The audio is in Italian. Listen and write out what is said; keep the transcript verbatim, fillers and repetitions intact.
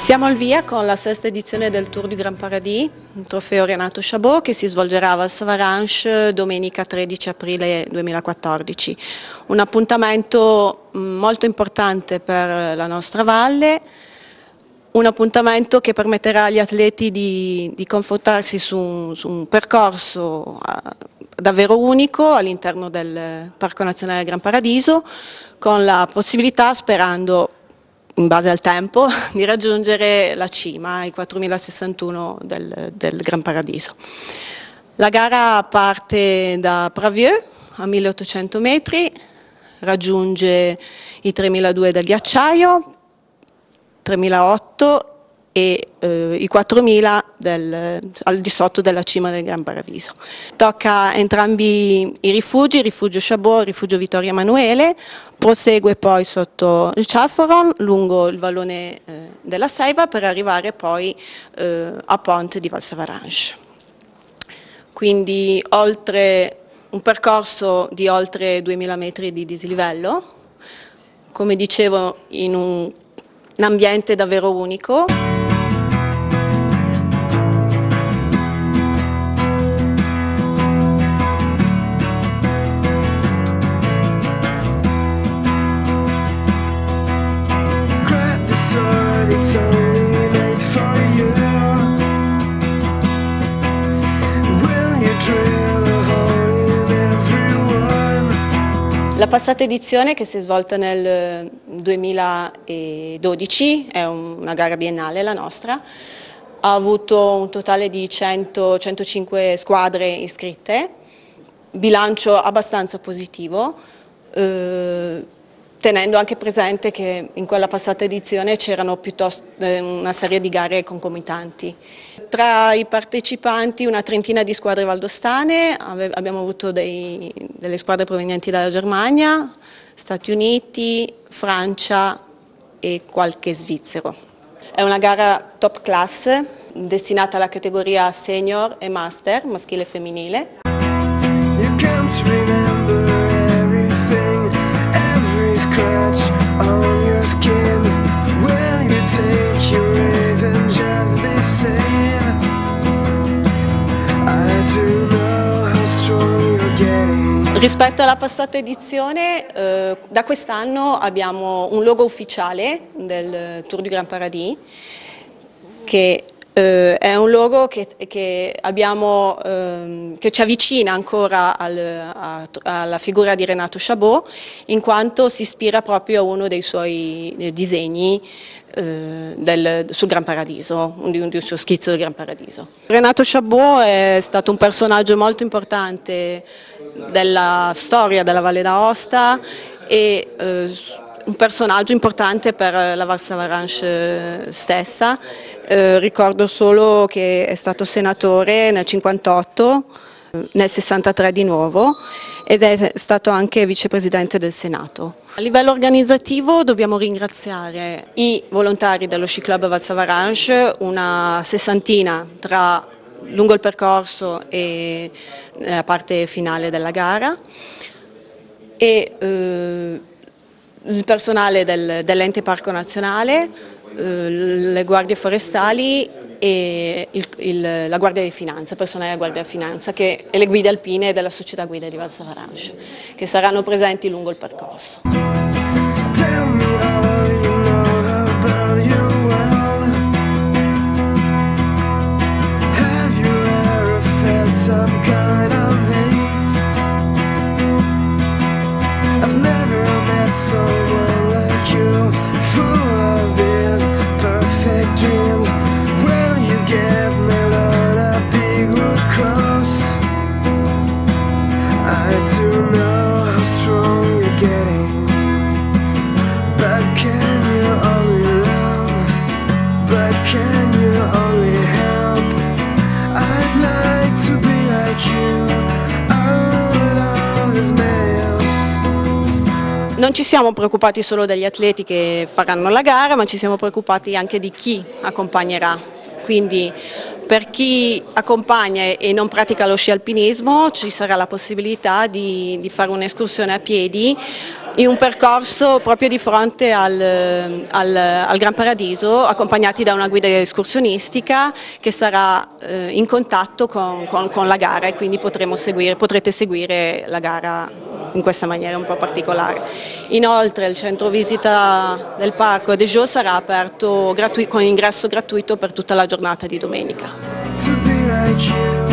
Siamo al via con la sesta edizione del Tour du Grand Paradis, un trofeo Renato Chabot che si svolgerà a Val Savaranche domenica tredici aprile duemilaquattordici. Un appuntamento molto importante per la nostra valle, un appuntamento che permetterà agli atleti di, di confrontarsi su, su un percorso davvero unico all'interno del Parco Nazionale del Gran Paradiso, con la possibilità, sperando in base al tempo, di raggiungere la cima, i quattromilasessantuno del, del Gran Paradiso. La gara parte da Pravieux a milleottocento metri, raggiunge i tremiladuecento del ghiacciaio, tremilaotto e eh, i quattromila del, al di sotto della cima del Gran Paradiso. Tocca entrambi i rifugi, il rifugio Chabot e il rifugio Vittorio Emanuele, prosegue poi sotto il Ciaforon, lungo il vallone eh, della Seiva, per arrivare poi eh, a Ponte di Val Savaranche. Quindi oltre un percorso di oltre duemila metri di dislivello, come dicevo in un, un ambiente davvero unico. La passata edizione, che si è svolta nel duemiladodici, è una gara biennale la nostra, ha avuto un totale di cento centocinque squadre iscritte, bilancio abbastanza positivo, eh, tenendo anche presente che in quella passata edizione c'erano piuttosto eh, una serie di gare concomitanti. Tra i partecipanti una trentina di squadre valdostane, abbiamo avuto dei, delle squadre provenienti dalla Germania, Stati Uniti, Francia e qualche svizzero. È una gara top class destinata alla categoria senior e master, maschile e femminile. Rispetto alla passata edizione, eh, da quest'anno abbiamo un logo ufficiale del Tour du Grand Paradis, che eh, è un logo che, che, abbiamo, eh, che ci avvicina ancora al, a, alla figura di Renato Chabot, in quanto si ispira proprio a uno dei suoi disegni eh, del, sul Gran Paradiso, di un, di un suo schizzo del Gran Paradiso. Renato Chabot è stato un personaggio molto importante della storia della Valle d'Aosta e eh, un personaggio importante per la Val Savaranche stessa. Eh, ricordo solo che è stato senatore nel cinquantotto, nel sessantatré di nuovo, ed è stato anche vicepresidente del Senato. A livello organizzativo dobbiamo ringraziare i volontari dello Sci Club Val Savaranche, una sessantina tra lungo il percorso e la parte finale della gara, e eh, il personale del, dell'ente Parco Nazionale, eh, le guardie forestali e il, il, la Guardia di Finanza, personale della Guardia di Finanza che, e le guide alpine della Società Guida di Val Savaranche, che saranno presenti lungo il percorso. Non ci siamo preoccupati solo degli atleti che faranno la gara, ma ci siamo preoccupati anche di chi accompagnerà. Quindi per chi accompagna e non pratica lo sci alpinismo ci sarà la possibilità di, di fare un'escursione a piedi in un percorso proprio di fronte al, al, al Gran Paradiso, accompagnati da una guida escursionistica che sarà eh, in contatto con, con, con la gara, e quindi potremo seguire, potrete seguire la gara in questa maniera un po' particolare. Inoltre il centro visita del parco de Jeux sarà aperto con ingresso gratuito per tutta la giornata di domenica.